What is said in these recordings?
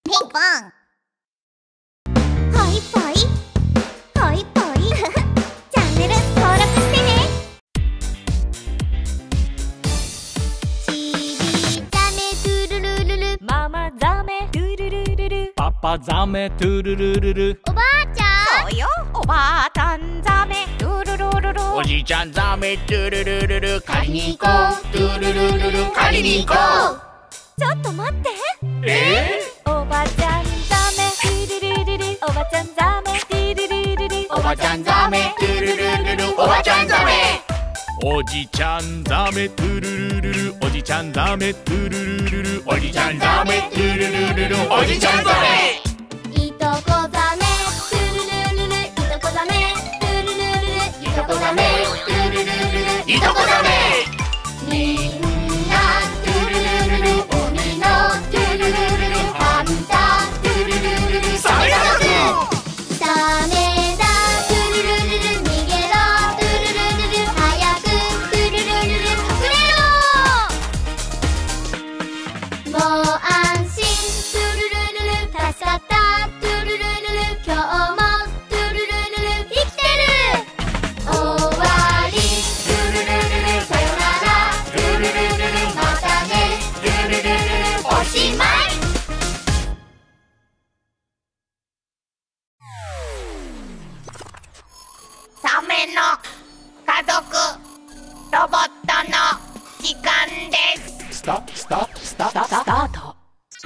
ピンポン。ほいぽいほいぽいチャンネル登録してね。ちびザメトゥルルルル、 ママザメトゥルルルル、 パパザメトゥルルルル、 おばあちゃん。 そうよ、おばあちゃんザメトゥルルルル、 おじいちゃんザメトゥルルルル、借りに行こうトゥルルルル、借りに行こう。 ちょっと待って、 おおばちゃんザメトゥルルルル、おばちゃんザメトゥルルルル、 ばちゃんザメトゥルルルル、おばちゃんザメ。おじちゃんザメトゥルルルル、おじちゃんザメトゥルルルル、おじちゃんザメトゥルルルル、おじちゃんザメ。 いとこザメトゥルルルル、いとこザメトゥルルルル、いとこザメトゥルルルル、 いとこザメ。 みんなトゥルルルル、海のトゥルルルル、パンダトゥルルルル、サメ家族。ダメだトゥルルルル、逃げろトゥルルルル、早くトゥルルルル、隠れろ。もう安心トゥルルルル、助かったトゥルルルル、今日もトゥルルルル、生きてる。終わりトゥルルルル、さよならトゥルルルル、またねトゥルルルル、おしまい。 サメの家族ロボットの時間です。 スタート。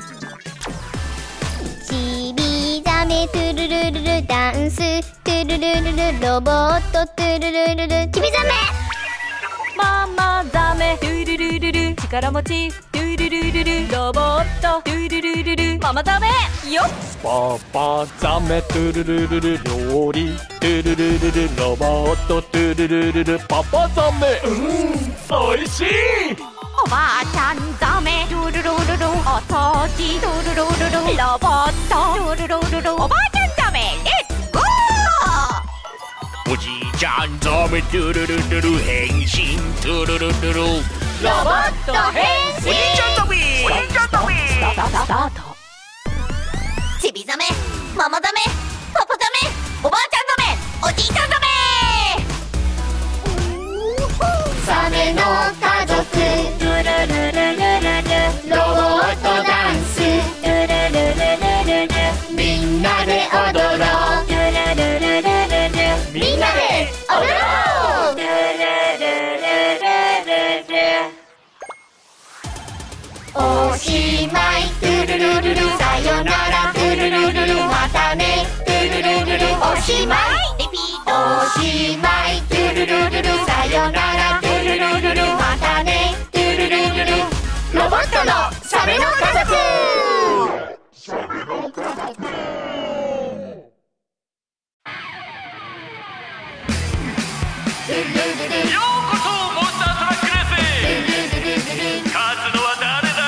ちびザメトゥルルルル、ダンストゥルルルル、ロボットトゥルルルル、ちびザメ。 ママザメトゥルルルル、力持ちトゥルルルル、ロボットトゥルルルル、ママザメよっ。 パパザメトゥルルルル、料理トゥルルルル、ロボットトゥルルルル、パパザメ。おいしい。 おばあちゃんザメトゥルルルル、お掃除トゥルルルル、ロボットトゥルルルル、おばあちゃんザメレッツゴー。 おじいちゃんザメトゥルルルル、変身トゥルルルル、 ロボット変身。 おじいちゃんザメ。 おじいちゃんザメスタート。ちびザメ、ママザメ、パパザメ、おばあちゃんザメ、おじいちゃんザメ。 サメの家族トゥルルルルルル、ロボットダンストゥルルルルルル、みんなで踊ろうトゥルルルルルル、みんなで踊ろうトゥルルルルルル、おしまいトゥルルルル、さよならトゥルルルル、またねトゥルルルル、おしまいリピート。 おしまいトゥルルルル、さよならトゥルルルル、またねトゥルルルル、ロボットのサメの家族。 ようこそモンスタートラックレースへ。勝つのは誰だ。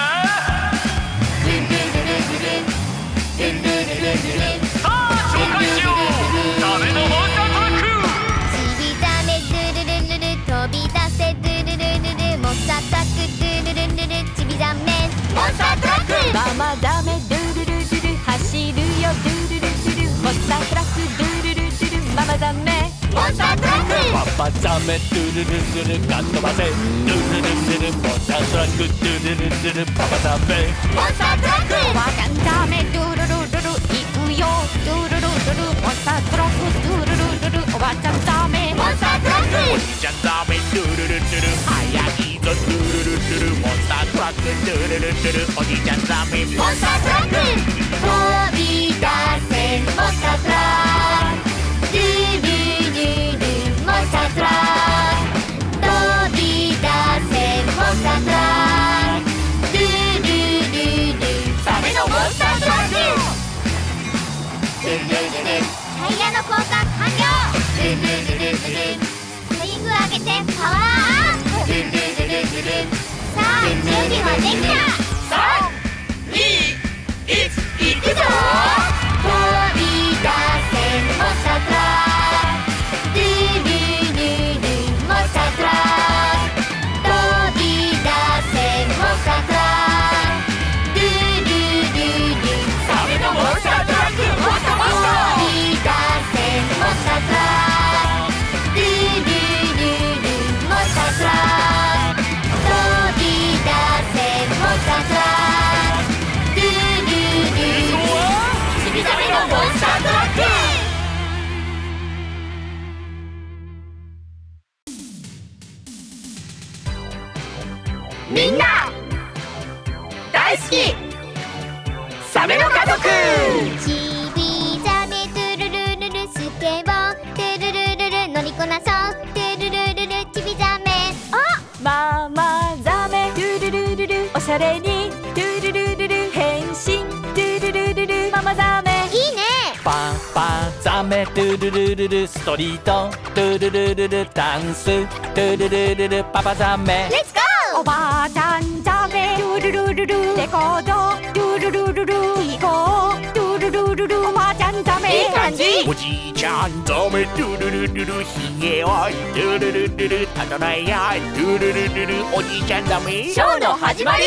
さあ紹介しよう、サメのモンスタートラック。 ちびザメトゥルルルル、飛び出せトゥルルルル、モンスタートラックトゥルルルル、ちびザメモンスタートラック。 ママザメドゥルルルル、走るよドゥルルルル、モンスタートラックドゥルルルル、ママザメモンスタートラック。 パパザメトゥルルルル、ガッとばせトゥルルルル、モンスタートラックトゥルルルル、パパザメ。 モンスタートラック。 おばあちゃんザメドゥルルルル、行くよドゥルルルル、モンスタートラックドゥルルルル、おばあちゃんザメモンスタートラック。 おじいちゃんザメトゥルルルル、速いぞトゥルルルル、モンスタートラックトゥルルルル、おじいちゃんザメ。 モンスタートラック。飛び出せモンスタートラック、ルルルル、モンスタートラック、飛び出せモンスタートラック、ルルルル、サメのモンスタートラック。ルルルル、タイヤの交換完了。ルルルルルル、スイング上げてパワーアップ。ルルルルル、さあ準備はできた。 3、2、1、いくぞ。 飛び出せモンスタートラック、ルルルル、モンスタートラック、飛び出せモンスタートラック、ルルルル、サメザメの家族。 ちびザメトゥルルルル、スケボートゥルルルル、乗りこなそうトゥルルルル、ちびザメ。 ママザメトゥルルルル、おしゃれにトゥルルルル、変身トゥルルルル、ママザメ。 いいね。 パパザメトゥルルルル、ストリートトゥルルルル、ダンストゥルルルル、パパザメ。 レッツゴおばあちゃんザメトゥルルルル、レコードトゥルルルル、行こうトゥルルルル、おばあちゃんザメ。 いい感じ。 おじいちゃんザメトゥルルルル、ひげはトゥルルルル、ただないやトゥルルルル、おじいちゃんザメ。 ショーの始まり。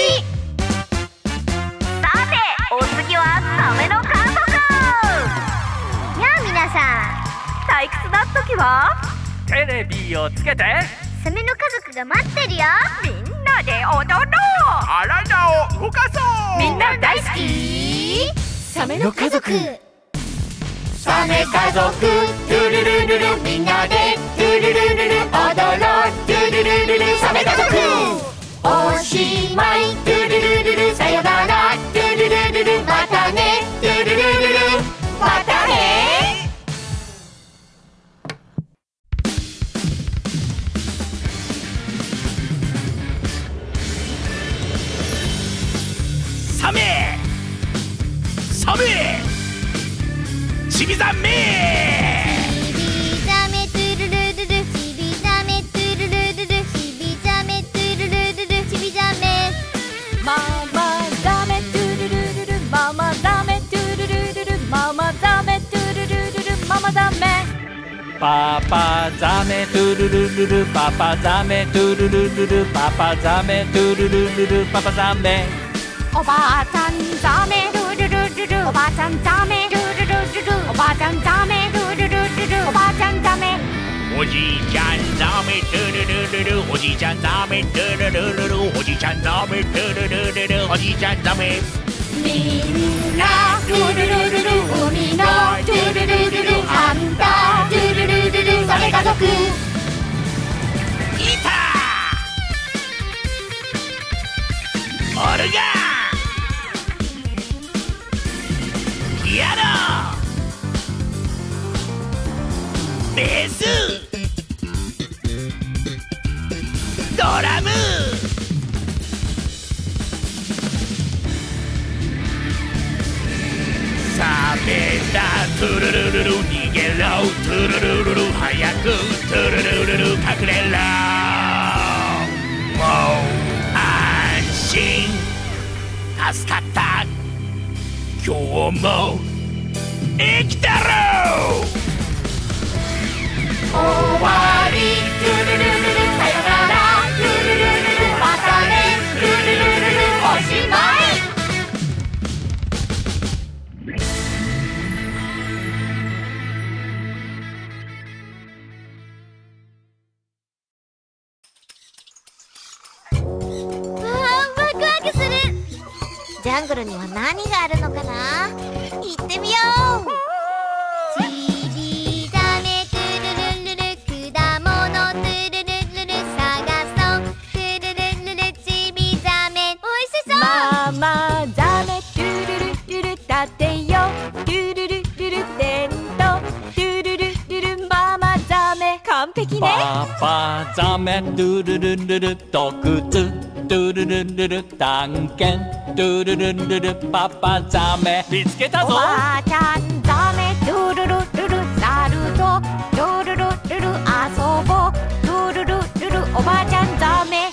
さて、お次はサメの家族。 やあ皆さ退屈な時はテレビをつけてん、サメの家族が待ってるよ。 みんなで踊ろう。 体を動かそう。 みんな大好きサメの家族。 サメ家族トゥルルルル、みんなでトゥルルルル、踊ろうトゥルルルル、サメ家族。おしまいトゥルルルル、さよならトゥルルルル、またねトゥルルルル、またね。サメサメちびザメ。 ちびザメトゥルルルル、ちびザメトゥルルルル、ちびザメトゥルルルル、ちびザメ。 ママザメトゥルルルル、ママザメトゥルルルル、ママザメトゥルルルル、ママザメ。 パパザメトゥルルルル、パパザメトゥルルルル、パパザメトゥルルルル、パパザメ。 おばあちゃんザメルルルルル、おばあちゃんザメルルルルル、おばあちゃんザメルルルルル、おばあちゃんザメ。 おじいちゃんザメトゥルルルル、おじいちゃんザメトゥルルルル、おじいちゃんザメトゥルルルル、おじいちゃんザメ。 みんなトゥルルルル、海のトゥルルルル、あんたトゥルルルル、サメ家族。 いたおるがピアノベースドラムサメだトゥルルルル、逃げろトゥルルルル、早くトゥルルルル、隠れろ。もう安心助かった、今日も生きたろう。終わりトゥルルルル、さよならトゥルルルル、またねトゥルルルル、おしまい。 ワクワクする。ジャングルには何があるのかな。行ってみよう。ちびザメトゥルルルル、果物トゥルルルル、探そうトゥルルルル、ちびザメ。おいしそう。 ママザメトゥルルルル、立てよトゥルルルル、テントトゥルルルル、ママザメ。完璧ね。 パパザメトゥルルルル、洞窟トゥルルルル、探検トゥルルルル、パパザメ見つけたおぞ。 ばあちゃんザメトゥルルルル、サルとトゥルルルル、遊ぼうトゥルルルル、おばあちゃんザメ。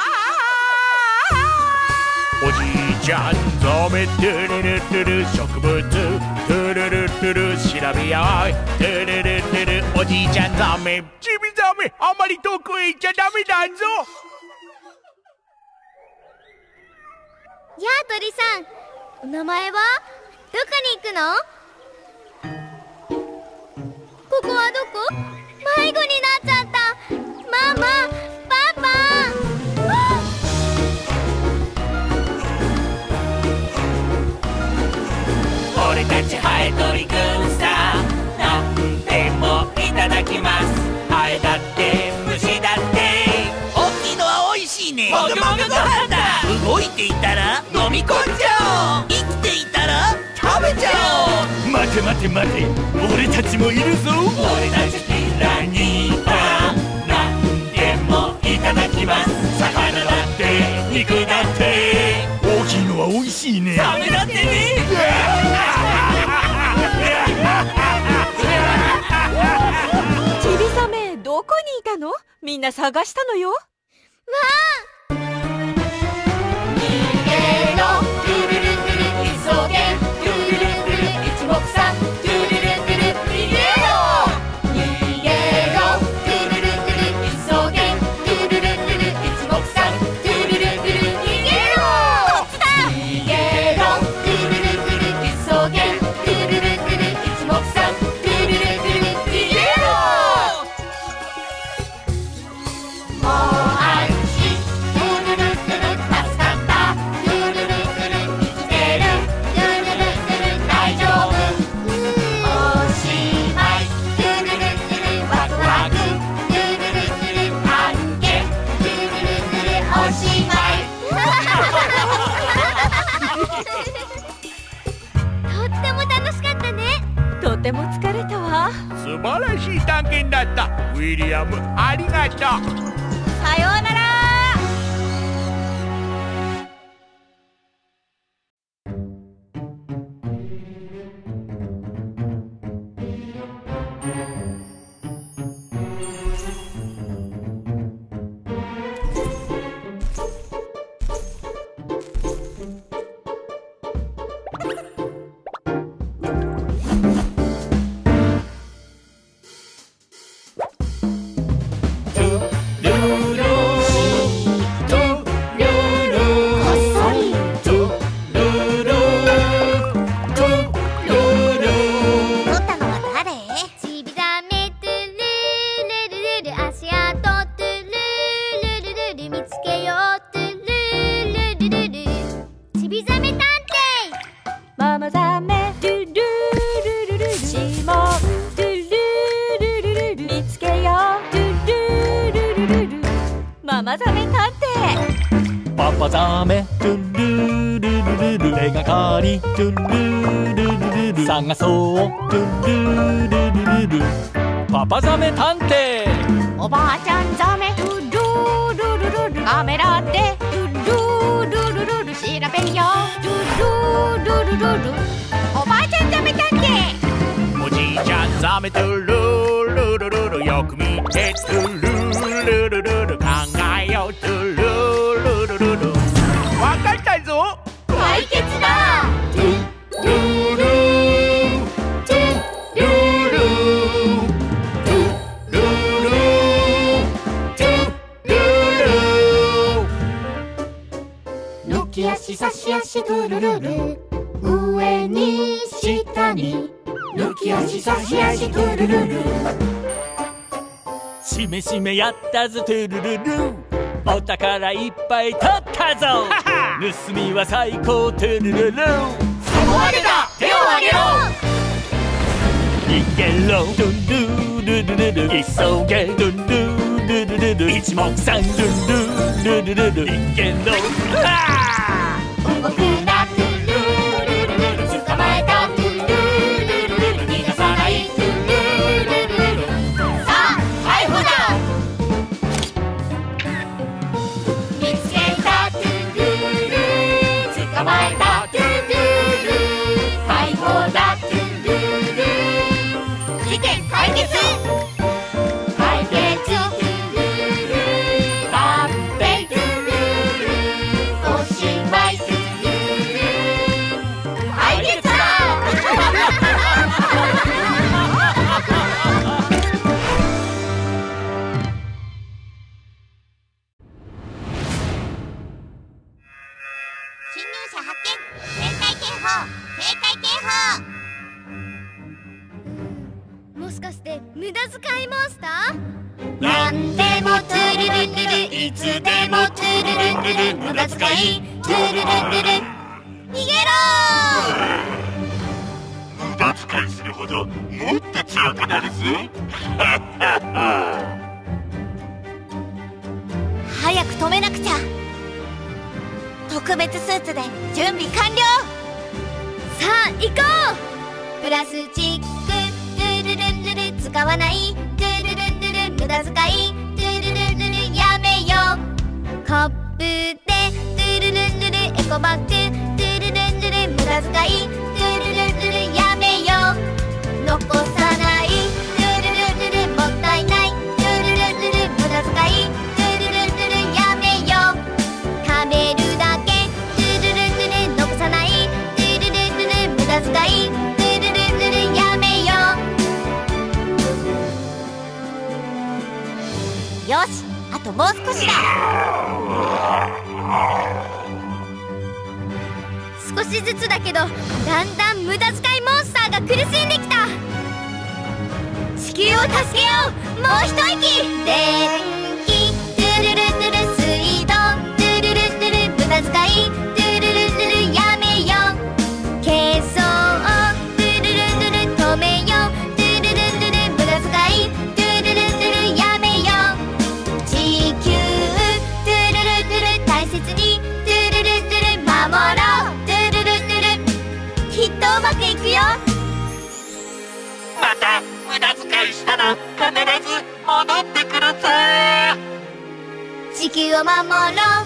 おじいちゃんザメトゥルルルル、植物トゥルルルル、調べようトゥルルルル、おじいちゃんザメ。ちびザメあまり遠くへ行っちゃダメだぞ。 やあ鳥さん、お名前はどこに行くの。ここはどこ。迷子になっちゃった。ママパパ。 俺たちハエトリくんさ、なんでもいただきます。ハエだって虫だって大きいのは美味しいね。 もぐもぐご飯だ。 動いていたら飲み込んじゃおう。生きていたら待て待て待て、俺たちもいるぞ。俺たちピラニータ、なんでもいただきます。魚だって肉だって、大きいのは美味しいね。サメだってね。 ちびザメ、どこにいたの？みんな探したのよ。わあ、逃げろトゥルルトゥル、急げトゥルルトゥル、一目散トゥルルトゥル、逃げろ逃げろトゥルルトゥル、急げトゥルルトゥル、一目散トゥルルトゥル、逃げろ逃げろトゥルルトゥル、急げトゥルルトゥル、一目散トゥルルトゥル、逃げろ。もう安心トゥルルトゥル、助かったトゥルルトゥル、生きてるトゥルルトゥル、大丈夫おしまいトゥルルトゥル、ワクワクトゥルルトゥル、探検トゥルルトゥル、おしまいとっても楽しかったね。 とても疲れたわ。 素晴らしい探検だった。ウィリアム、ありがとう。 さようなら。ママザメルルルルルル、シモンルルルルルル、見つけようルルルルルル、ママザメ探偵。 パパザメルルルルルル、手がかりルルルルルル、探そうルルルルルル、パパザメ探偵。 おばあちゃんザメルルルルルル、カメラでルルルルルル、調べようルルルルルル、おばあちゃんザメ探偵。 おじいちゃんザメトゥルルルルル、よく見てトゥルルルルル、考えようトゥルルルルル、わかったぞ。 解決だ。 トゥルルトゥルルトゥルルトゥルル、 抜き足差し足トゥルルル、上に下に抜き足差し足トゥルルル、 しめしめやったぞトゥルルル、お宝いっぱい取ったぞ。盗みは最高トゥルルル、 そこまでだ、手を挙げろ。 逃げろトゥルルルルル、急げトゥルルルルル、一目散トゥルルルルル、逃げろ。 動くなトゥルルルルル、捕まえたトゥルルルルル、逃がさないトゥルルルルル、さあ逮捕だ。見つけたトゥルルル、捕まえたトゥルルル、逮捕だトゥルルル、事件解決解決トゥルルル、探偵トゥルルル、おしまいトゥルルル、解決だ。侵入者発見、全体警報、警戒警報。もしかして無駄遣いモンスター？なんでもトゥルルルル、いつでもトゥルルルル、無駄遣いトゥルルルル、逃げろー。 無駄遣いするほどもっと強くなるぞ。 早く止めなくちゃ。特別スーツで準備完了。さあ行こう。 プラスチックトゥルルンルル使わないトゥルルンルル無駄遣いトゥルルンルルやめようコップでトゥルルンルルエコバッグトゥルルンルル無駄遣いトゥルルンルルやめよう残さないトゥルルンルルもったいないトゥルルンルル無駄遣いトゥルルンルルやめよう食べるだけトゥルルンルル残さないトゥルルンルル無駄遣いトゥルルンルルやめようよしあともう少しだ少しずつだけどだんだん無駄遣いモンスターが苦しんできた地球を助けようもう一息電気トゥルルルル水道トゥルルルル無駄遣いトゥルルルルやめよう珪藻トゥルルルル止めようトゥルルルル無駄遣いトゥルルルルやめよう地球トゥルルルル大切にトゥルルルル守ろうトゥルルルルきっとうまくいくよまた無駄遣いしたら必ず戻ってくるぜ。 地球を守ろう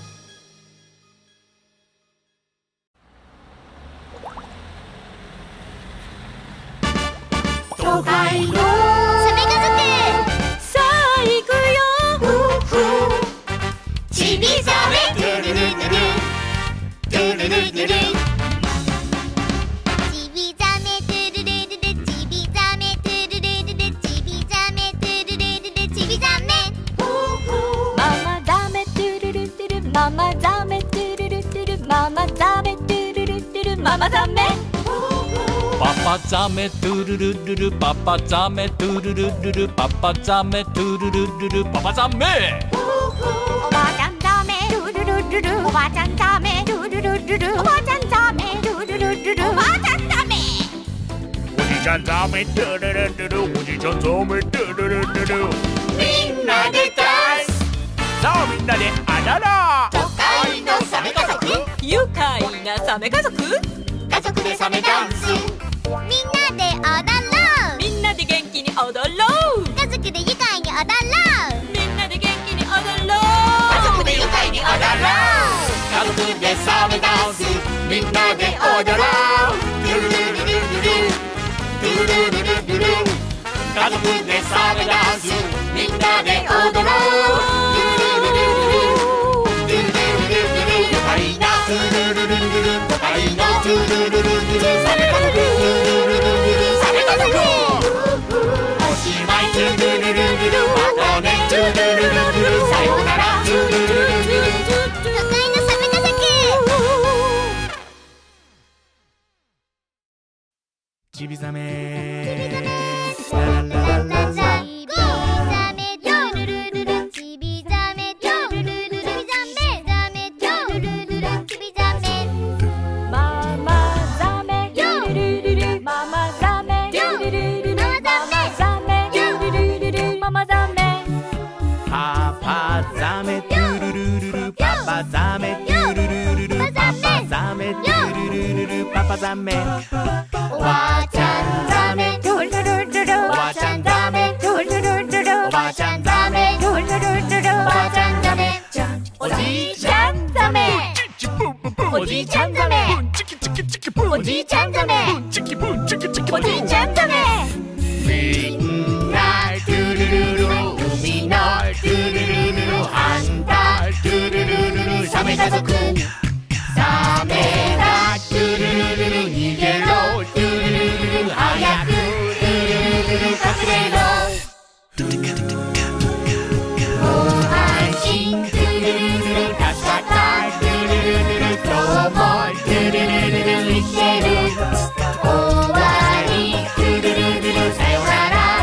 都会のサメ家族さあ行くよちびザメトゥルルルルトゥルルルルちびザメトゥルルルルちびザメトゥルルルルちびザメトゥルルルルちびザメママザメトゥルルルルママザメトゥルルルルママザメトゥルルルルママザメパパザメトゥルルルルパパザメトゥルルルルパパザメトゥルルルルパパザメおばあちゃんザメトゥルルルルおばあちゃんザメトゥルルルルおばあちゃんザメトゥルルルルおばあちゃんザメおじちゃんザメトゥルルルルおじちゃんザメトゥルルルルみんなでダンスさあみんなであらら都会のサメ家族愉快なサメ家族家族でサメダンスみんなで踊ろうみんなで元気に踊ろう家族で愉快に踊ろうみんなで元気に踊ろう家族で愉快に踊ろう家族でサメダンスみんなで踊ろうトゥルルルルルルトゥルルルルルル家族でサメダンスみんなで踊ろうトゥルルルルルトゥルルルルル愉快なトゥルルルルル都会のトゥルルルルルサメ家族トゥルルルルルサメ家族おしまいトゥルルルルルまたねトゥルルルルルさよならトゥルルルルル都会のサメ家族ちびざめラララララちびザメトゥルルルルちびザメトゥルルルルちびザメトゥルルルルちびザメママザメトゥルルルルママザメトゥルルルルママザメトゥルルルルママザメパパザメトゥルルルルパパザメトゥルルルルパパザメトゥルルルルパパザメおばあちゃんザメトゥルルルルおばあちゃんザメトゥルルルルおばあちゃんザメトゥルルルルおばあちゃんザメおじいちゃんザメおじいちゃんザメおじいちゃんザメおじいちゃんザメみんなトゥルルル海のトゥルルルルあんたトゥルルルルサメ家族サメがトゥルルルル逃げろトゥルルルル早くトゥルルルル隠れろもう安心トゥルルルル助かったトゥルルルル今日もトゥルルルル生きてる終わりトゥルルルルさよなら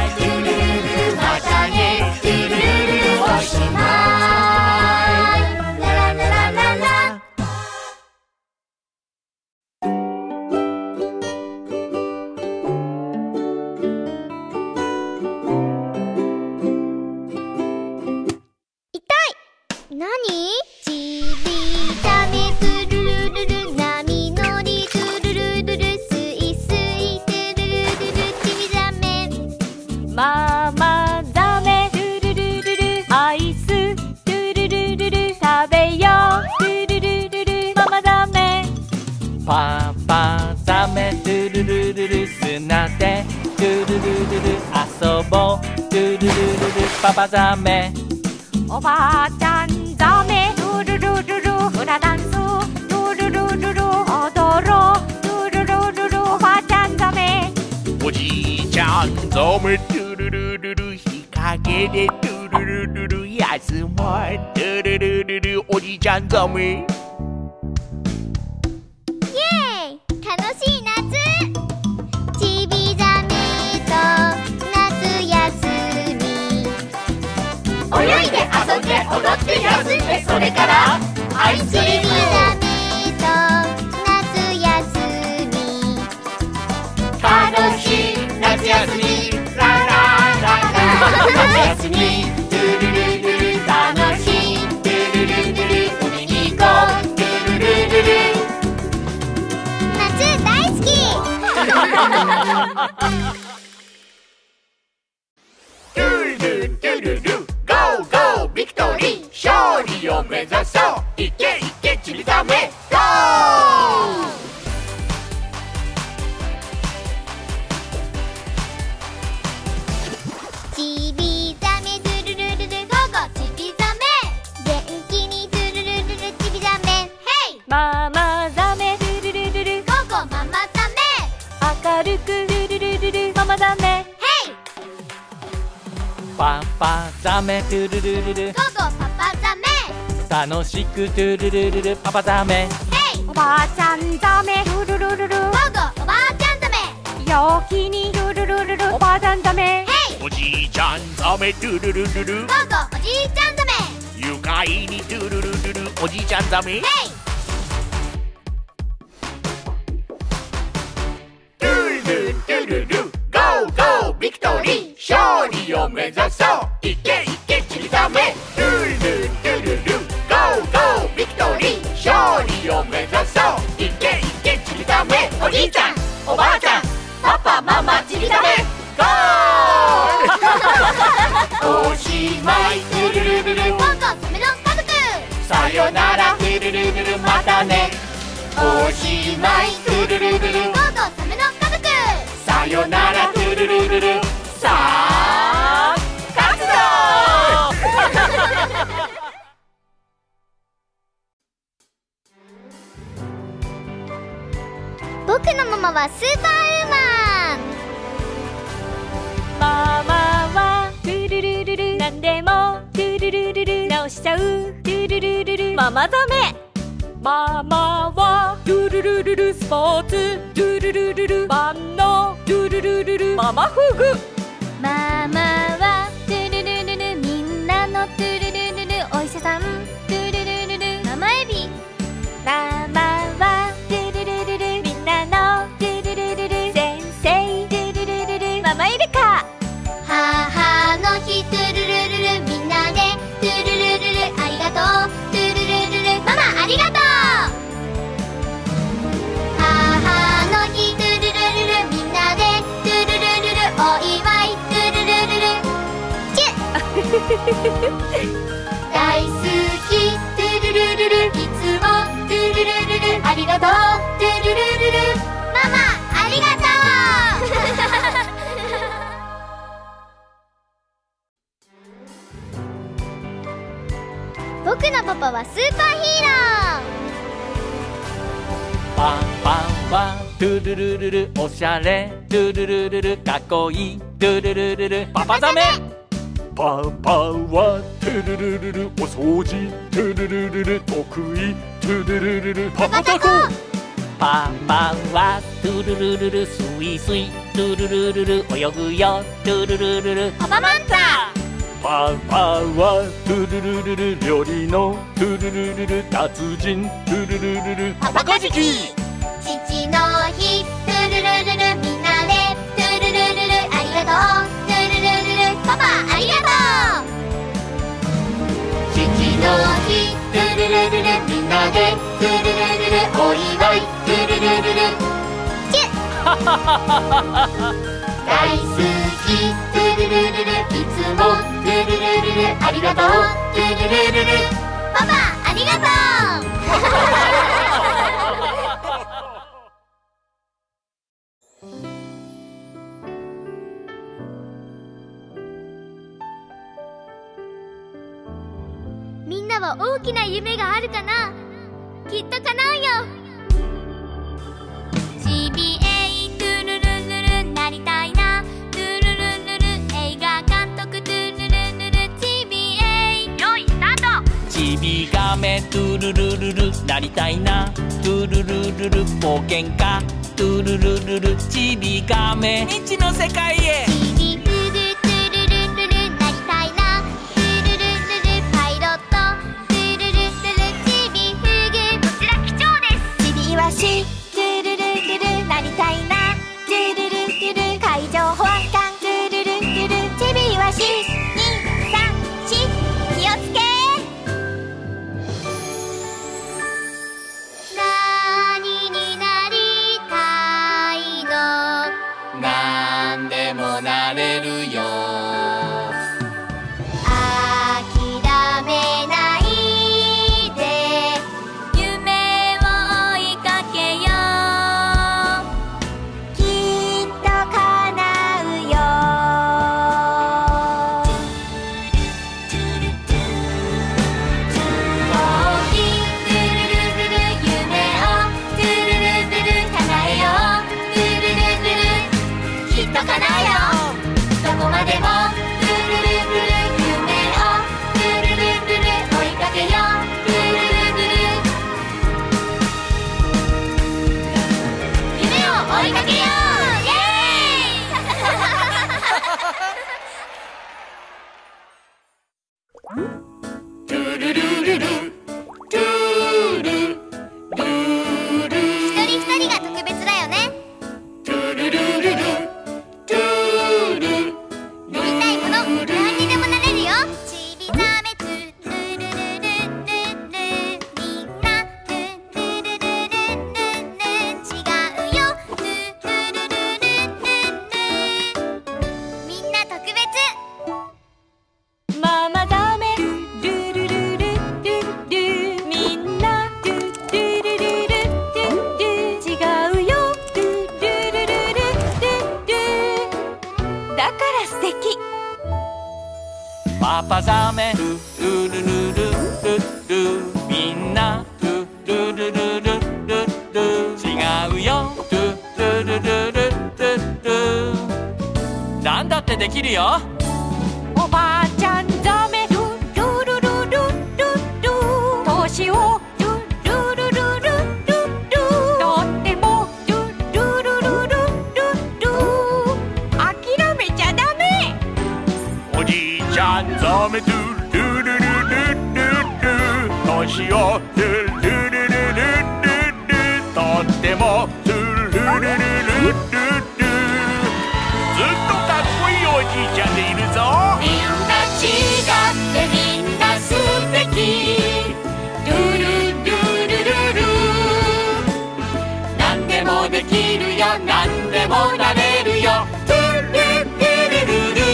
めトゥルルルル砂でトゥルルルル遊ぼうトゥルルルルパパザメおばあちゃんザメルルルルルフラダンスルルルルル踊ろうルルルルルおばあちゃんザメおじいちゃんザメトゥルルルル日陰でトゥルルルル休もうトゥルルルルおじいちゃんザメイエーイ楽しい夏ちびザメと夏休み泳いで遊んで踊って休んでそれからアイスちびクリームザメと夏休み楽しい夏休みララララ夏休みトゥルルルル楽しいトゥルルルル海に行こうトゥルルルル夏大好きトゥルルトゥルルゴーゴービクトリー勝利を目指そういけいけちびザメゴーちびザメドゥルルルルゴーゴーちびザメ元気にドゥルルルルちびザメヘイママザメルルルルルゴーゴーママザメ明るくルルルルルママザメヘイパパザメトゥルルルルゴーゴーパパザメ楽しくトゥルルルルパパザメヘイおばあちゃんザメルルルルルゴーゴーおばあちゃんザメ陽気にルルルルルおばあちゃんザメヘイおじいちゃんザメトゥルルルルゴーゴーおじいちゃんザメ愉快にトゥルルルルおじいちゃんザメヘイトゥルルトゥルルゴーゴービクトリー勝利を目指そういけいけちびザメトゥルルトゥルルゴーゴービクトリー勝利を目指そういけいけちびザメおじいちゃんおばあちゃんパパママちびザメゴーおしまいトゥルルルルゴーゴーサメの家族さよならトゥルルルルまたねおしまいトゥルルルルゴーゴーサメの家族さよならトゥルルルルさあ活動僕のママはスーパーウーマンママはトゥルルルルなんでもトゥルルルル直しちゃうトゥルルルルママザメママはトゥルルルルスポーツトゥルルルル万能トゥルルルルママフグママはトゥルルルルみんなのトゥルルルルお医者さんトゥルルルルママエビママはトゥルルルルみんなのトゥルルルル先生トゥルルルルママイルカ母の日トゥルルルルみんなでトゥルルルルありがとうトゥルルルルママありがとう母の日トゥルルルルみんなでトゥルルルルお祝いトゥルルルルチュッ大好きトゥルルルルいつもトゥルルルルありがとうトゥルルルルママありがとう僕のパパはスーパーヒーロパパはトゥルルルルおしゃれトゥルルルルかっこいいトゥルルルルパパザメパパはトゥルルルルお掃除トゥルルルル得意トゥルルルルパパタコパパはトゥルルルルスイスイトゥルルルル泳ぐよトゥルルルルーパパマンタパパはトゥルルルル料理のトゥルルルル達人トゥルルルルパパカジキ父の日トゥルルルルみんなでトゥルルルルありがとうトゥルルルルパパありがとう父の日トゥルルルルみんなでトゥルルルルお祝いトゥルルルルチュッ大好きトゥルルルルいつもトゥルルルルありがとうトゥルルルルパパありがとうらは大きな夢があるかな。きっと叶うよ。ちびえいトゥルルルルなりたいな。トゥルルルル映画監督トゥルルルルちびえい。よいスタート。 ちびがめトゥルルルルなりたいな。トゥルルルル冒険家トゥルルルルちびがめ未知の世界へ。 ちびふぐトゥルルルルなりたいな。トゥルルルルパイロットトゥルルルルちびふぐ。こちら貴重です。ちびいわしトゥルルルルなりたいな。トゥルルルル海上保安官トゥルルルルちびいわし234気をつけ。何になりたいの。 なんでもなれるよ。 諦めないで夢を追いかけよう。きっと叶うよ。大きいトゥルルルル夢をトゥルルルル叶えよう。トゥルルルルきっと叶うよ。どこまでもトゥルルルル夢をトゥルルルル追いかけよう。トゥルルルル夢を追いかけよう。イエーイトゥルルルルトゥルルル一人一人が特別だよね。 トゥルルルルトゥルなりたいもの何にでもなれるよ。ちびざめトゥルルルルルルみんなトゥルルルルルル違うよ。トゥルルルルルルみんな特別。 ママザメルルルルルルルみんなルルルルルルル違うよ。ルルルルルルルだから素敵。 パパザメルルルルルルみんなルルルルルルル違うよ。ルルルルルルルなんだってできるよ。 おばあちゃんザメルルルルルルル年をルルルルルルルとってもルルルルルルル諦めちゃダメ。 おじいちゃんザメトゥルルルルルル年をトゥルルルルルルとってもトゥルルルルルルずっとかっこいいおじいちゃんでいるぞ。 みんな違ってみんな素敵ルルルルルルなんでもできるよ。なんでもなれるよ。ルルルルルル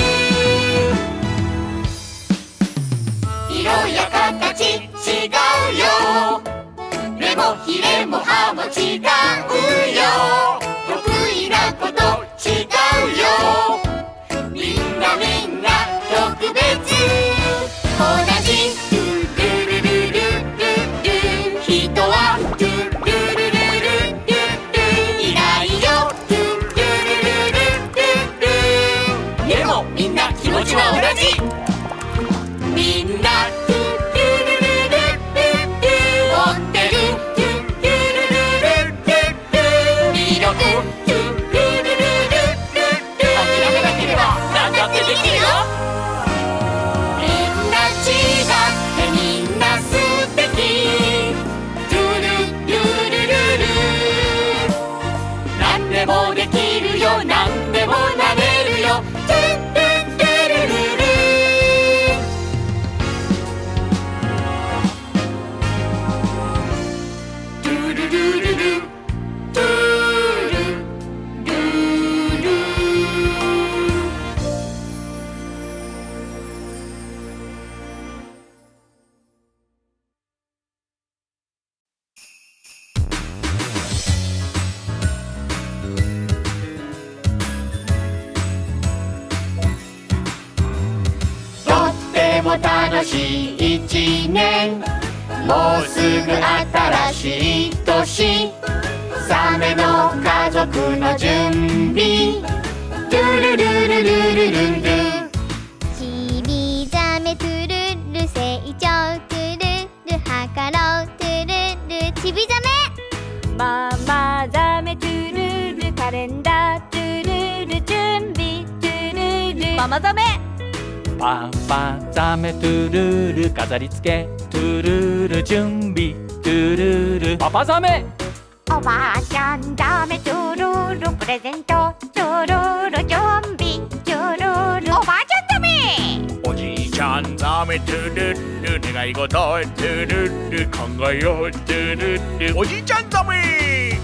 色や形違うよ。目もひれも歯も違うよ。得意なこと違うよ。みんなみんな特別。同じトゥルルルルルル人はトゥルルルルルルいないよ。トゥルルルルルルでもみんな気持ちは同じ。みんなトゥルルルルル持ってるトゥルルルルル魅力トゥルルルルル諦めなければなんだってできるよ。みんな違ってみんな素敵トゥルルルルルなんでもできるよ。なんでもなれるよ。トゥルルルルルトゥルルルルトゥルルルとっても楽しい一一年もうすぐ新しい年サメの家族の準備トゥルルルルルルルちびざめトゥルル成長トゥルルはかろうトゥルルちびざめママザメトゥルルカレンダートゥルル準備トゥルルママザメパパザメトゥルル飾り付けトゥルル準備トゥルルパパザメおばあちゃんザメトゥルルプレゼントトゥルル準備トゥルルおばあちゃんザメおじいちゃんザメトゥルル願い事トゥルル考えようトゥルルおじいちゃんザメ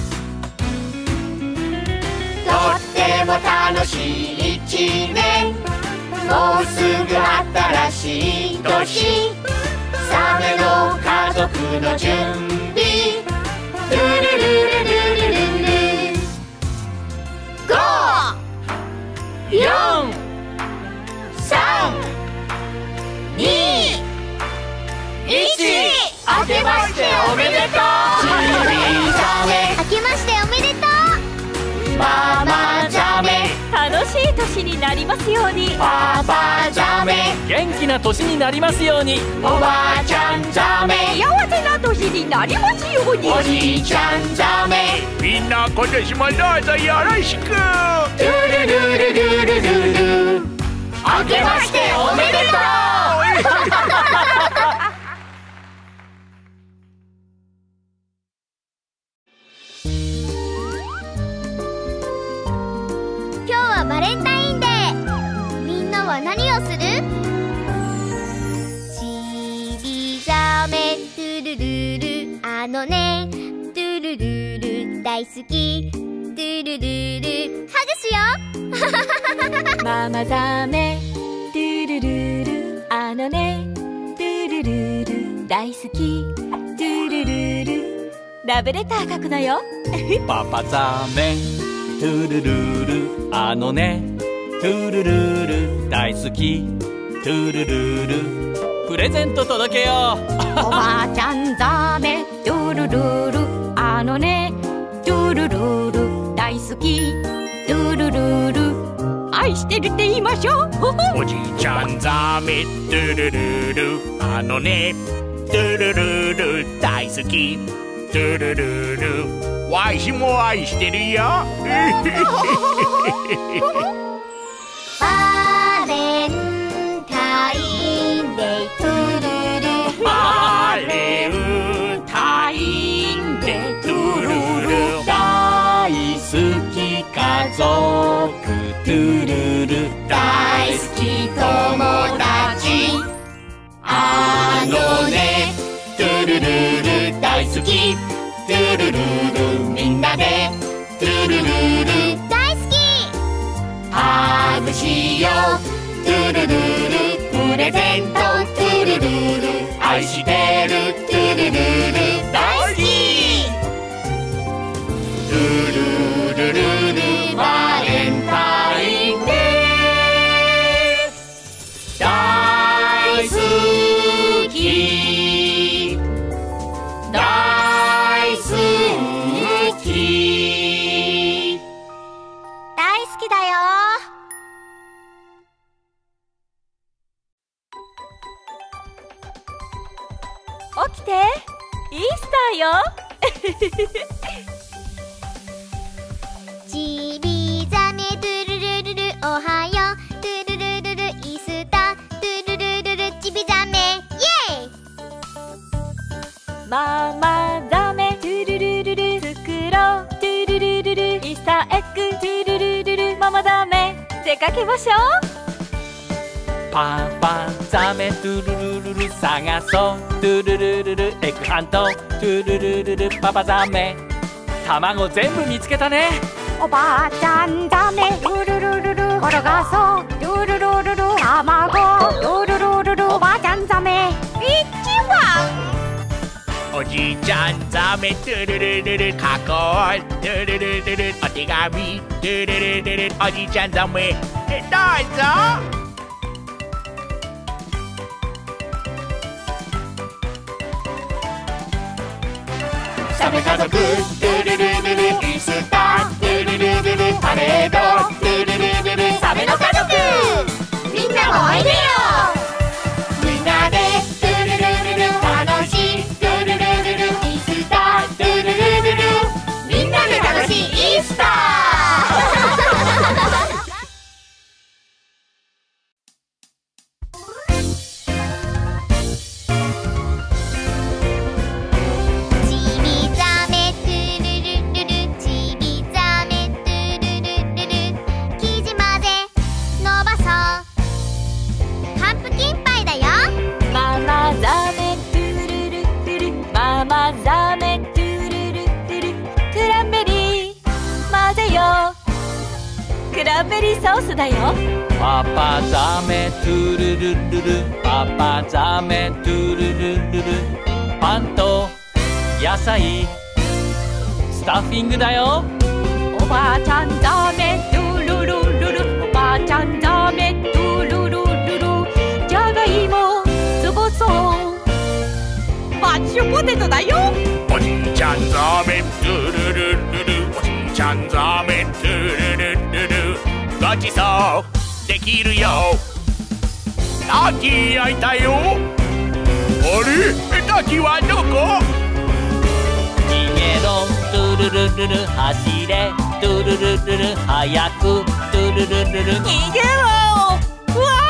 とっても楽しい一年もうすぐ新しい年サメの家族の準備トゥルルルルルルル5、4、3、2、1明けましておめでとうちびザメ明けましておめでとうママザメ楽しい年になりますようにパパザメ元気な年になりますようにおばあちゃんザメ幸せな年になりますようにおじいちゃんザメみんな今年もどうぞよろしくトゥルルルルルルル明けましておめでとう今日はバレンタインデーみんなは何をするちびざめトゥルルルあのねトゥルルル大好きトゥルルルハグしようママザメトゥルルルあのねトゥルルル大好きトゥルルルラブレター書くのよパパザメトゥルルルあのねトゥルルル大好きトゥルルルプレゼント届けようおばあちゃんザメトゥルルルあのねトゥルルル大好きトゥルルル愛してるって言いましょうおじいちゃんザメトゥルルルあのねトゥルルル大好きトゥルルルわしも愛してるよバレンタインデートゥルルバレンタインデートゥルル大好き家族トゥルル大好き友達あのねトゥルルル大好きトゥルルルみんなでトゥルルル大好きハグしようトゥルルルプレゼントトゥルルル愛してるトゥルルル大好きトゥルルルルバレンタインデー大好き大好き大好きだよ起きてイースターよちびざめトゥルルルルおはようトゥルルルルイースタートゥルルルルちびざめイエイママザメトゥルルルル作ろうトゥルルルルイースターエッグトゥルルルルママザメ出かけましょうパパザメトゥルルルル探そうトゥルルルルエッグハントトゥルルルルパパザメ卵全部見つけたねおばあちゃんザメトゥルルルル転がそうトゥルルルル卵トゥルルルルおばあちゃんザメ一番おじいちゃんザメトゥルルルル書こうトゥルルルルお手紙トゥルルルルおじいちゃんザメどうぞサメ家族トゥルルルルイースタートゥルルルルパレードトゥルルルルサメの家族みんなもおいでよみんなでトゥルルルル楽しいトゥルルルルイースタートゥルルルルみんなで楽しいイースタークランベリーソースだよ。 パパザメトゥルルルルパパザメトゥルルルルパンと野菜スタッフィングだよ。 おばあちゃんザメトゥルルルルおばあちゃんザメトゥルルルルじゃがいもつぼそうマッシュポテトだよ。 おじいちゃんザメトゥルルルルおじいちゃんザメトゥルルルルごちそうできるよ。ターキー焼いたよ。あれターキーはどこ？ 逃げろトゥルルルル走れトゥルルルル早くトゥルルルル逃げろ。うわ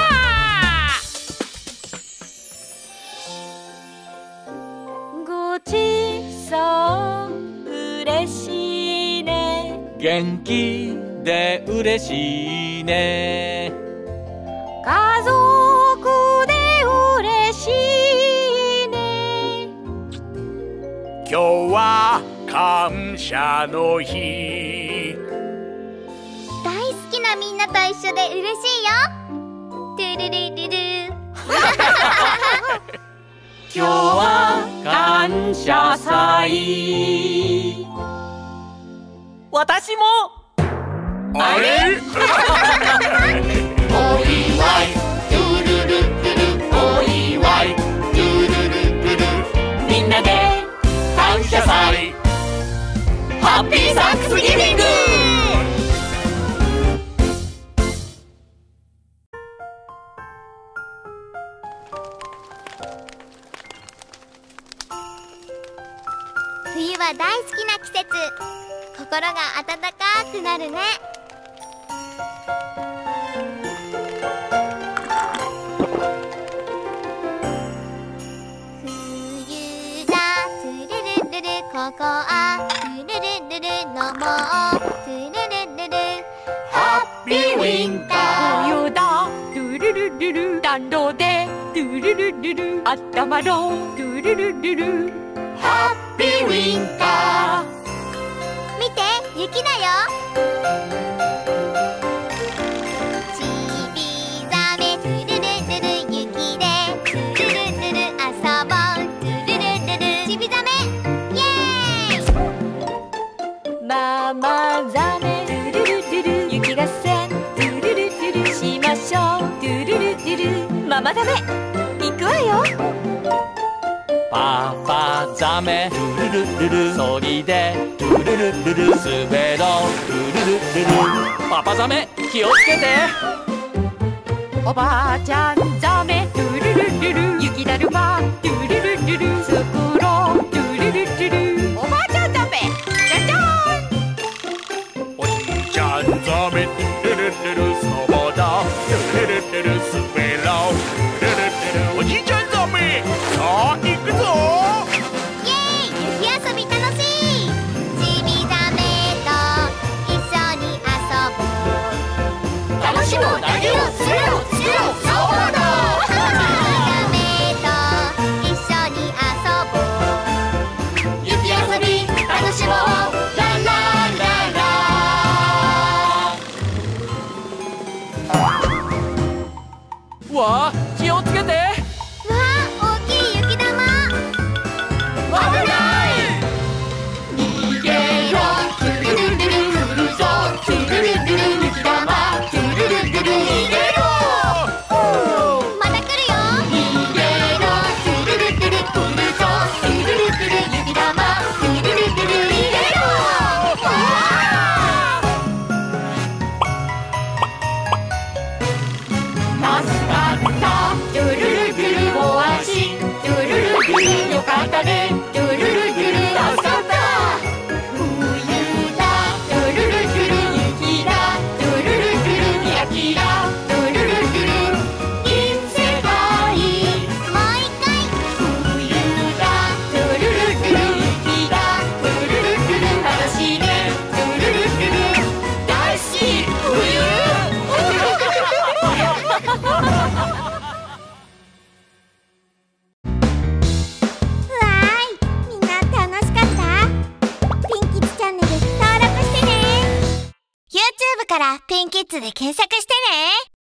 ーごちそううれしいね。 元気で嬉しいね。 家族で嬉しいね。 今日は感謝の日。 大好きなみんなと一緒で嬉しいよ。トゥルルルル今日は感謝祭。私もあれお祝いトゥルルルルお祝いトゥルルルルみんなで感謝祭ハッピーサンクスギビング。 冬は大好きな季節。心が温かくなるね。冬だトゥルルルルココアトゥルルルル飲もうトゥルルルルハッピーウィンター冬だトゥルルルル暖炉でトゥルルルルあったまろうトゥルルルルハッピーウィンター見て雪だよ。ちびざめトゥルルルル雪でトゥルルルル遊ぼうトゥルルルルちびざめイエーイ。 ママザメトゥルルルル雪合戦トゥルルルルしましょうトゥルルルルママザメ行くわよ。 パパザメトゥルルルルそりでトゥルルルル滑ろうトゥルルルルパパザメ気をつけて。 おばあちゃんザメトゥルルルル雪だるまトゥルルルル作ろうトゥルルルルおばあちゃんザメじゃじゃーん。 おじいちゃんザメトゥルルルルそぼだトゥルルルル滑ろうトゥルルルルおじいちゃんザメさあ行くぞ。 イエーイ雪遊び楽しい。ちびざめと一緒に遊ぼう楽しもう投げよう釣れよう釣れようそうだちびざめと一緒に遊ぼう雪遊び楽しもうララララわあ気をつけて。 わあ大きい雪玉。 危ない逃げろトゥルルルル来るぞトゥルルルル雪玉トゥルルルル逃げろまた来るよ。 逃げろトゥルルルル来るぞトゥルルルル雪玉トゥルルルルキッズで検索してね。